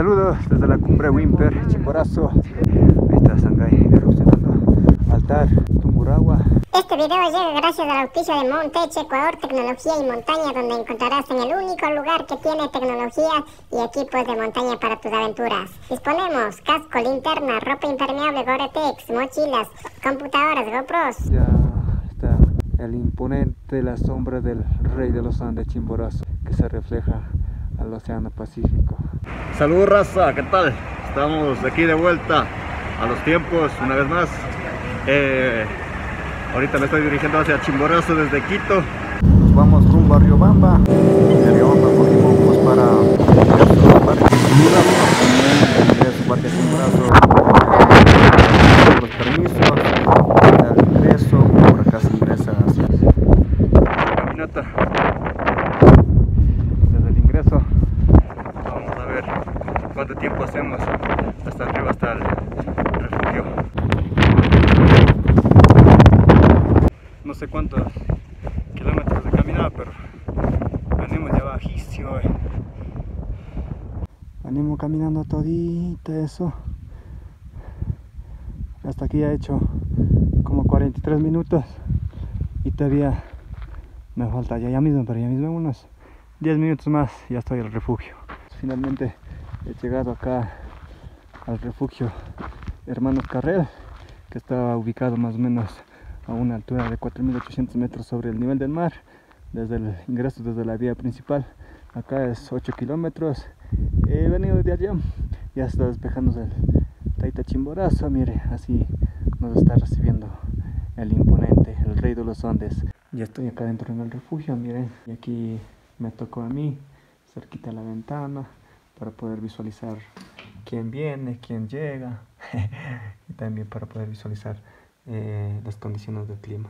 Saludos desde la cumbre Wimper, Chimborazo. Ahí está Sangay erupcionando. Altar, Tungurahua. Este video llega gracias al auspicio de Montech Ecuador Tecnología y Montaña, donde encontrarás en el único lugar que tiene tecnología y equipos de montaña para tus aventuras. Disponemos casco, linterna, ropa impermeable Gore-Tex, mochilas, computadoras, GoPros. Ya está el imponente, la sombra del rey de los Andes, Chimborazo, que se refleja al Océano Pacífico. Saludos, raza, ¿qué tal? Estamos aquí de vuelta a los tiempos una vez más. Ahorita me estoy dirigiendo hacia Chimborazo desde Quito. Nos vamos rumbo a Riobamba. De Riobamba cogimos bus para Parque Chimborazo. Los permisos, el ingreso, por acá se ingresa hacia la caminata. Desde el ingreso vamos a ver cuánto tiempo hacemos hasta arriba, hasta el refugio. No sé cuántos kilómetros de caminada, pero venimos ya bajísimo. Venimos caminando todito eso. Hasta aquí ya he hecho como 43 minutos y todavía me falta ya mismo unos 10 minutos más, ya estoy al refugio. Finalmente he llegado acá al refugio Hermanos Carrel, que está ubicado más o menos a una altura de 4.800 metros sobre el nivel del mar. Desde el ingreso desde la vía principal, acá es 8 kilómetros. He venido de allá, ya está despejándose el Taita Chimborazo. Mire, así nos está recibiendo el imponente, el rey de los Andes. Ya estoy acá dentro en el refugio, miren, y aquí me tocó a mí, cerquita de la ventana, para poder visualizar quién viene, quién llega, y también para poder visualizar las condiciones del clima.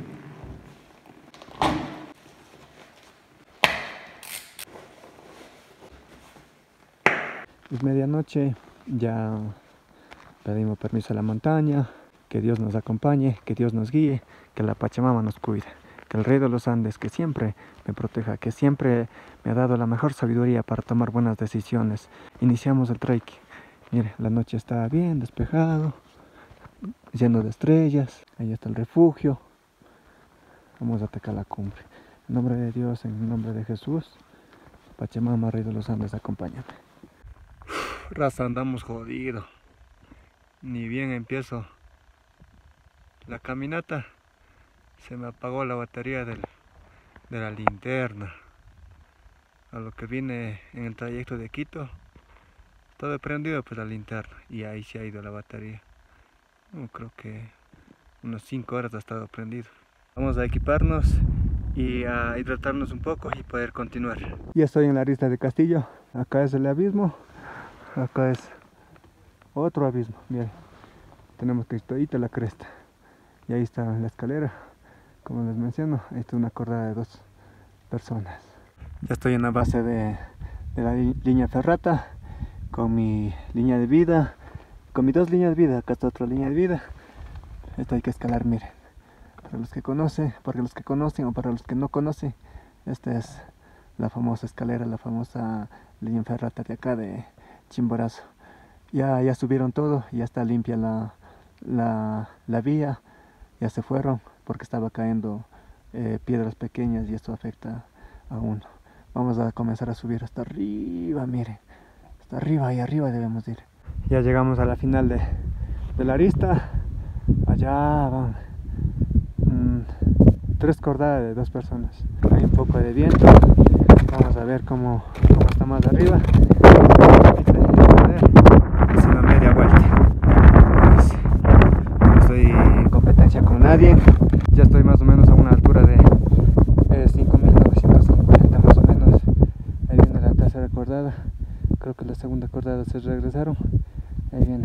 Es medianoche, ya pedimos permiso a la montaña, que Dios nos acompañe, que Dios nos guíe, que la Pachamama nos cuide, que el rey de los Andes, que siempre me proteja, que siempre me ha dado la mejor sabiduría para tomar buenas decisiones. Iniciamos el trekking. Mire, la noche está bien despejado, lleno de estrellas. Ahí está el refugio. Vamos a atacar la cumbre. En nombre de Dios, en nombre de Jesús, Pachamama, rey de los Andes, acompáñame. Raza, andamos jodido. Ni bien empiezo la caminata, se me apagó la batería de la linterna. A lo que vine en el trayecto de Quito, todo prendido pues la linterna, y ahí se ha ido la batería. Creo que unas 5 horas ha estado prendido. Vamos a equiparnos y a hidratarnos un poco y poder continuar. Ya estoy en la Arista de Castillo. Acá es el abismo, acá es otro abismo. Miren, tenemos que ir todita la cresta. Y ahí está la escalera, como les menciono. Ahí está una cordada de 2 personas. Ya estoy en la base de la línea ferrata, con mi línea de vida, con mis 2 líneas de vida. Acá está otra línea de vida. Esto hay que escalar, miren. Para los que conocen o para los que no conocen, esta es la famosa escalera, la famosa línea ferrata de acá de Chimborazo. Ya subieron todo, ya está limpia la vía. Ya se fueron porque estaba cayendo piedras pequeñas y esto afecta a uno. Vamos a comenzar a subir hasta arriba, miren. Hasta arriba, y arriba debemos ir. Ya llegamos a la final de la arista. Allá van 3 cordadas de 2 personas. Hay un poco de viento. Vamos a ver cómo está más arriba. Es una media vuelta. No estoy en competencia con nadie. Ya estoy más o menos a una altura de 5.950 más o menos. Ahí viene la tercera cordada. Creo que la segunda cordada se regresaron. Ahí viene.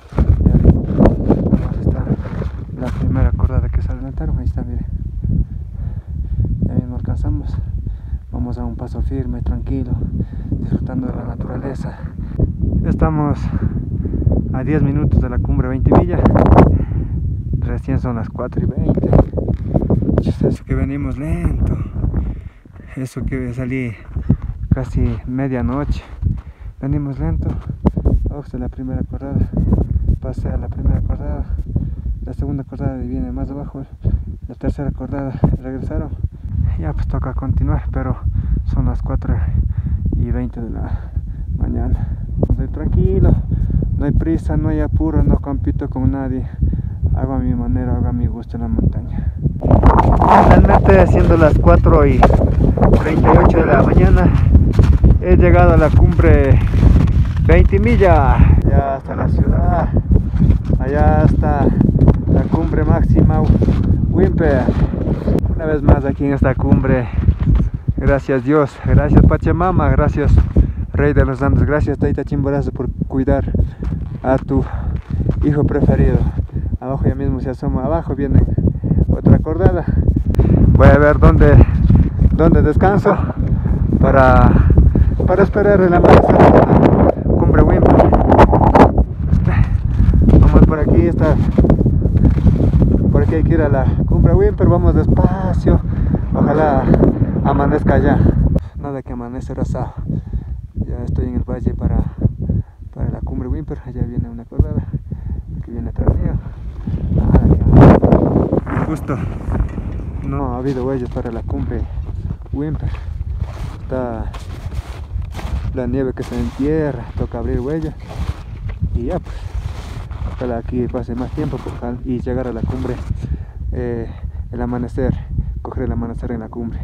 Ahí está la primera cordada que se adelantaron. Ahí está, miren. Ya mismo alcanzamos. Vamos a un paso firme, tranquilo, disfrutando de la naturaleza. Estamos a 10 minutos de la cumbre 20 Villa. Recién son las 4:20. Eso que venimos lento. Eso que salí casi medianoche. Venimos lento. Ojo, la primera cordada. Pasé a la primera cordada. La segunda cordada viene más abajo. La tercera cordada regresaron. Ya pues toca continuar, pero son las 4:20 de la mañana. Estoy tranquilo, no hay prisa, no hay apuro, no compito con nadie. Hago a mi manera, hago a mi gusto en la montaña. Realmente siendo las 4:38 de la mañana, he llegado a la cumbre 20 millas. Ya está la ciudad, allá está la cumbre máxima Whymper. Una vez más aquí en esta cumbre, gracias Dios, gracias Pachamama, gracias Rey de los Andes, gracias Taita Chimborazo por cuidar a tu hijo preferido. Abajo ya mismo se asoma, abajo viene otra cordada. Voy a ver dónde descanso para esperar el amanecer de la cumbre Whymper. Vamos por aquí, por aquí hay que ir a la cumbre Whymper, vamos despacio, ojalá amanezca ya. Nada que amanecer asado. Ya estoy en el valle para la cumbre Whymper. Allá viene una cordada, aquí viene atrás mío. Justo no ha habido huellas para la cumbre Whymper. Está la nieve que se entierra, toca abrir huellas y ya pues ojalá aquí pase más tiempo y llegar a la cumbre, el amanecer, coger el amanecer en la cumbre.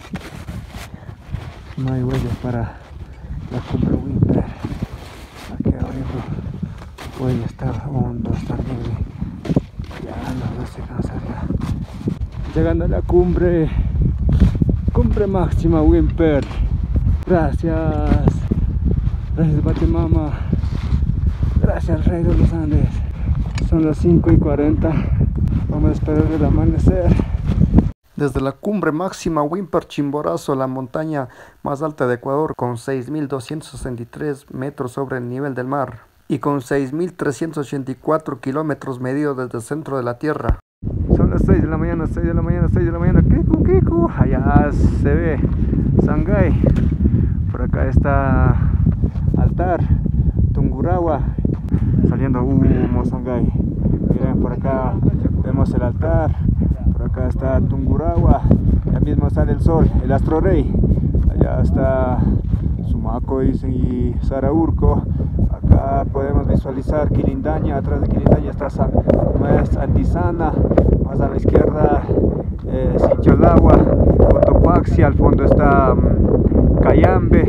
No hay huellas para la cumbre Whymper. Aquí arriba huella está hondo, está nieve. Ya no se cansa ya. Llegando a la cumbre máxima Whymper. Gracias Pachamama, gracias Rey de los Andes. Son las 5:40, vamos a esperar el amanecer. Desde la cumbre máxima Whymper Chimborazo, la montaña más alta de Ecuador, con 6.263 metros sobre el nivel del mar y con 6.384 kilómetros medidos desde el centro de la tierra. Son las 6 de la mañana, 6 de la mañana, 6 de la mañana. Kiku. Allá se ve Sangay. Por acá está Altar, Tungurahua. Saliendo humo Sangay. Miren, por acá vemos el Altar. Por acá está Tungurahua. Ya mismo sale el sol, el Astro Rey. Allá está Sumaco y Saraurco. Acá podemos visualizar Quilindaña. Atrás de Quilindaña está Antisana. Más a la izquierda Sincholagua, Cotopaxi. Al fondo está Cayambe,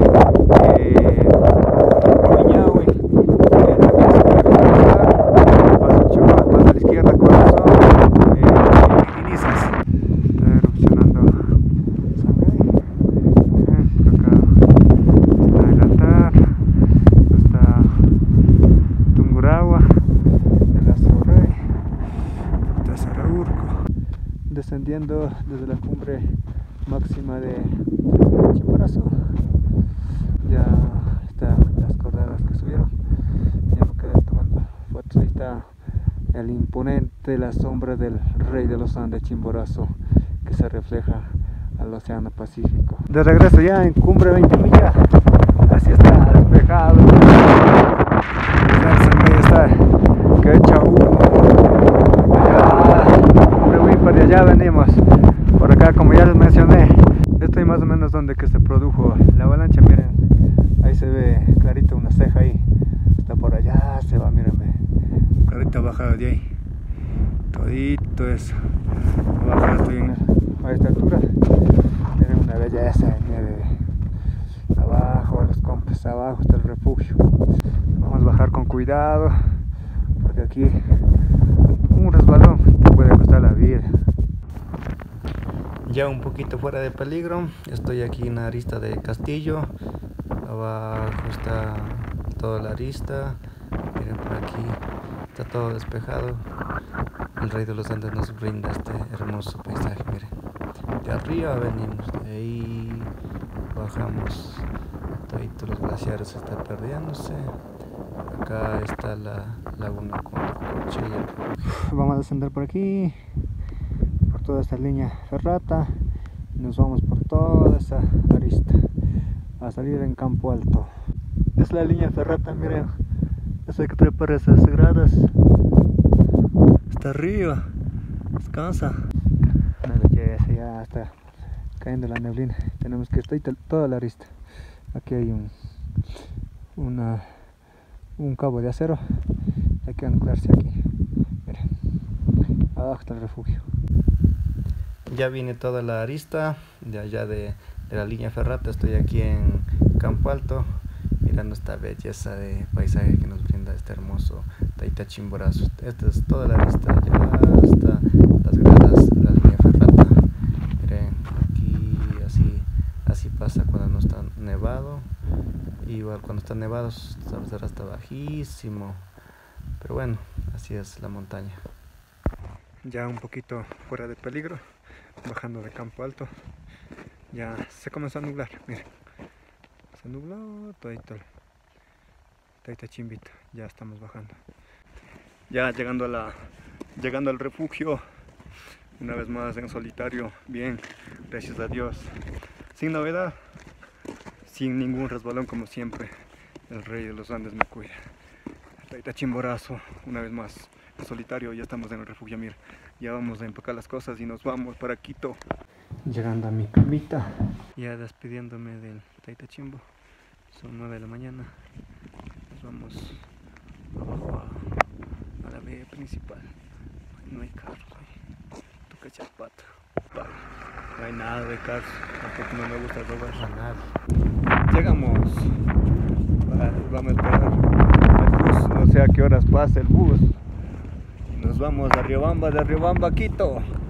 Rumiñahui. También se puede visualizar Pasochoa. Más a la izquierda Corazón, Tinizas. Está erupcionando Sangay. Por acá está el Altar, está Tungurahua, el Astro Rey, está Saraurco. Descendiendo desde la cumbre máxima de Chimborazo. Ya están las cordadas que subieron. Ya me quedé tomando fotos. Ahí está el imponente, la sombra del Rey de los Andes, Chimborazo, que se refleja al Océano Pacífico. De regreso ya en cumbre 20 millas. Así está despejado. Ahí está, que echa humo. Cumbre Whymper, de allá venimos. Por acá, como ya les mencioné, estoy más o menos donde que se produjo la avalancha. Miren, ahí se ve clarito una ceja ahí. Está por allá, se va, mírenme. Clarito bajado de ahí. Todito eso. Abajo estoy a esta altura. Miren una belleza de nieve. Abajo, los compes, abajo está el refugio. Vamos a bajar con cuidado, porque aquí un resbalón te puede costar la vida. Ya un poquito fuera de peligro, estoy aquí en la arista de Castillo. Abajo está toda la arista. Miren, por aquí está todo despejado. El Rey de los Andes nos brinda este hermoso paisaje. Miren, de arriba venimos, de ahí bajamos. Todos los glaciares están perdiéndose. Acá está la laguna con Coche. Vamos a descender por aquí, por toda esta línea ferrata, y nos vamos por toda esa arista a salir en Campo Alto. Es la línea ferrata, miren. Eso hay que trepar esas gradas. Hasta arriba. Descansa. Una belleza, ya está cayendo la neblina. Tenemos que estar toda la arista. Aquí hay un cabo de acero. Hay que anclarse aquí. Miren. Abajo está el refugio. Ya viene toda la arista de allá de la línea ferrata. Estoy aquí en Campo Alto, mirando esta belleza de paisaje que nos brinda este hermoso Taita Chimborazo. Esta es toda la arista, ya hasta las gradas de la línea ferrata. Miren, aquí así pasa cuando no está nevado. Igual cuando está nevado está bajísimo. Pero bueno, así es la montaña. Ya un poquito fuera de peligro, bajando de Campo Alto. Ya se comenzó a nublar, miren. Se nubló todito el Taita Chimbito. Ya estamos bajando. Ya llegando al refugio. Una vez más en solitario. Bien, gracias a Dios. Sin novedad. Sin ningún resbalón como siempre. El rey de los Andes me cuida. Taita Chimborazo, una vez más en solitario. Ya estamos en el refugio, mira. Ya vamos a empacar las cosas y nos vamos para Quito. Llegando a mi camita, ya despidiéndome del Taita Chimbo. Son 9 de la mañana. Nos vamos abajo a la vía principal. No hay carros ahí. Tu cachapata. No hay nada de carros. Tampoco no me gusta robar a nadie. Llegamos. Vamos a esperar el bus. No sé a qué horas pasa el bus. Nos vamos a Riobamba, de Riobamba a Quito.